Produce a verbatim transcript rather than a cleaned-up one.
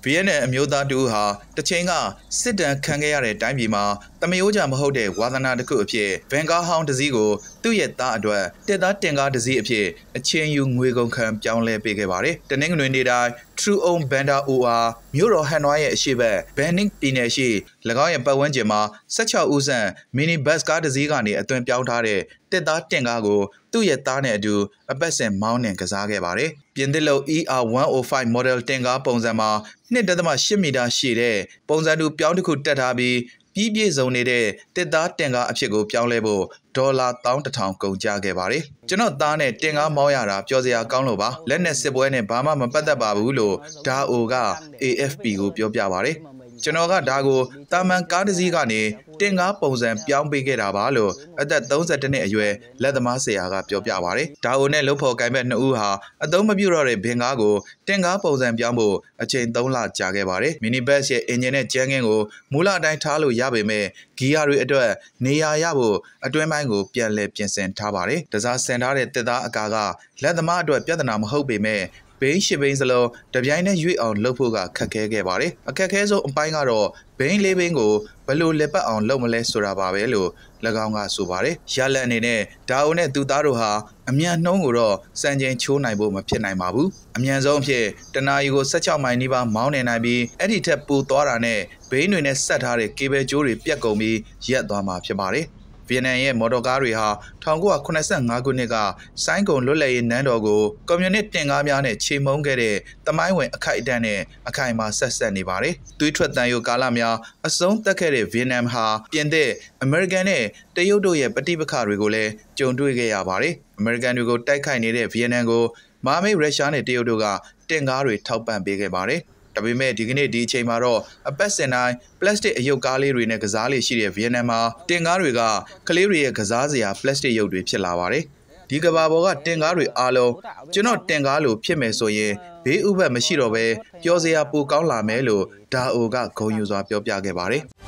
ဗီယက်နမ်အမျိုးသားတူဟာတချိန်ကစစ်တမ်းခံခဲ့ရတဲ့တိုင်းပြည်မှာတမယိုးကြမဟုတ်တဲ့ဝါသနာတစ်ခုအဖြစ်ဗန်ကားဟောင်းတစ်စီးကိုသူ့ရဲ့သားအတွက်တက်သားတင်ကားတစ်စီးအဖြစ်အချင်းယူငွေကုန်ခံပြောင်းလဲပေးခဲ့ပါတယ်။တနင်္ဂနွေနေ့တိုင်း True Own Banda O R မြို့တော်ဟန်နွိုင်းရဲ့အရှိဘက် Banning ပြည်နယ်ရှိ၎င်းရဲ့ပတ်ဝန်းကျင်မှာ၁၆ဦးဆန့်မီနီဘတ်ကားတစ်စီးကနေအသွင်ပြောင်းထားတဲ့တက်သားတင်ကားကိုသူ့ရဲ့သားနဲ့အတူအပတ်စဉ်မောင်းနှင်ကစားခဲ့ပါတယ်။ပြင်သစ်လုံ E R one oh five model တင်ကားပုံစံမှာtwo point eightမီတာရှည်တဲ့ပုံစံတူပြောင်းတစ်ခုတက်ထားပြီးပြီးပြည့်စုံနေတဲ့တက်သားတင်ကားအဖြစ်ကိုပြောင်းလဲဖို့ဒေါ်လာone thousand one hundredကုန်ကျခဲ့ပါတယ်။ကျွန်တော်သားနဲ့တင်ကားမောင်းရတာပျော်စရာကောင်းလို့ပါ။လက်နဲ့စစ်ပွဲနဲ့ဘာမှမပတ်သက်ပါဘူးလို့ဒါအိုက A F P ကိုပြောပြပါတယ်။ကျွန်တော်ကဒါကိုတာမန်ကားတစ်စီးကနေတင်ကားပုံစံပြောင်းပေးခဲ့တာပါလို့အသက်thirty-oneနှစ်အရွယ်လက်သမားဆရာကပြောပြပါတယ်။ဒါအိုနဲ့လှုပ်ဖော်ကိုင်ဘက်နှစ်ဦးဟာအသုံးမပြုတော့တဲ့ဘင်ကားကိုတင်ကားပုံစံပြောင်းဖို့အချိန်threeလကြာခဲ့ပါတယ်။မီနီဘတ်ရဲ့အင်ဂျင်နဲ့ကြမ်းခင်းကိုမူလအတိုင်းထားလို့ရပေမဲ့ဂီယာတွေအတွက်နေရာရဖို့အတွင်းပိုင်းကိုပြန်လည်ပြင်ဆင်ထားပါတယ်။တစားဆင်ထားတဲ့တစ်သားအကာကလက်သမားအတွက်ပြဿနာမဟုတ်ပေမဲ့ဘိန်းရှစ်ဘိန်းစလုံးတပြိုင်နက်ရွေ့အောင်လှုပ်ဖို့ကခက်ခဲခဲ့ပါတယ်။အခက်ခဲဆုံးအပိုင်းကတော့ဘိန်းလေးဘိန်းကိုဘယ်လိုလက်ပတ်အောင်လုပ်မလဲဆိုတာပါပဲလို့၎င်းကဆိုပါတယ်။ရလက်အနေနဲ့ဒါအိုနဲ့သူသားတို့ဟာအမြန်နှုံးကိုတော့စံချိန်ချိုးနိုင်ဖို့မဖြစ်နိုင်ပါဘူး။အမြန်ဆုံးအဖြစ်တနာရီကိုsixteenမိုင်နီးပါးမောင်းနေနိုင်ပြီးအဲ့ဒီထက်ပိုသွားတာနဲ့ဘိန်းတွေနဲ့ဆက်ထားတဲ့ကေဘယ်ကြိုးတွေပြတ်ကုန်ပြီးရက်သွားမှာဖြစ်ပါတယ်။ဗီယက်နမ်ရဲ့မော်တော်ကားတွေဟာnineteen seventy-fiveခုနှစ်ကဆိုင်းကုံလွတ်လပ်ရေးနန်းတော်ကိုကွန်မြူနစ်တင်ကားများနဲ့ချေမှုန်းခဲ့တဲ့တမိုင်းဝင်အခိုက်အတန့်နဲ့အခိုင်အမာဆက်ဆက်နေပါတယ်။သွေးထွက်တန်ယိုကာလများအဆုံးသတ်ခဲ့တဲ့ဗီယက်နမ်ဟာပြင်သစ်အမေရိကန်နဲ့တရုတ်တို့ရဲ့ပဋိပက္ခတွေကိုလည်းကြုံတွေ့ခဲ့ရပါတယ်။အမေရိကန်တွေကိုတိုက်ခိုက်နေတဲ့ဗီယက်နမ်ကိုမဟာမိတ်ရုရှားနဲ့တရုတ်တို့ကတင်ကားတွေထောက်ပံ့ပေးခဲ့ပါတယ်။ဒါပေမဲ့ဒီကနေ့ဒီအချိန်မှာတော့အပတ်စဉ်တိုင်းပလတ်စတစ်အယုတ်ကားလေးတွေနဲ့ကစားလေးရှိတဲ့ဗီယက်နမ်မှာတင်ကားတွေကကလေးတွေရဲ့ကစားစရာပလတ်စတစ်ရုပ်တွေဖြစ်လာပါတယ်။ဒီကဘာပေါ်ကတင်ကားတွေအားလုံးကျွန်တော်တင်ကားလို့ဖြစ်မယ်ဆိုရင်ဘေးဥပတ်မရှိတော့ပဲပျော်စရာပိုကောင်းလာမယ်လို့ဒါအိုကဂုဏ်ယူစွာပြောပြခဲ့ပါတယ်။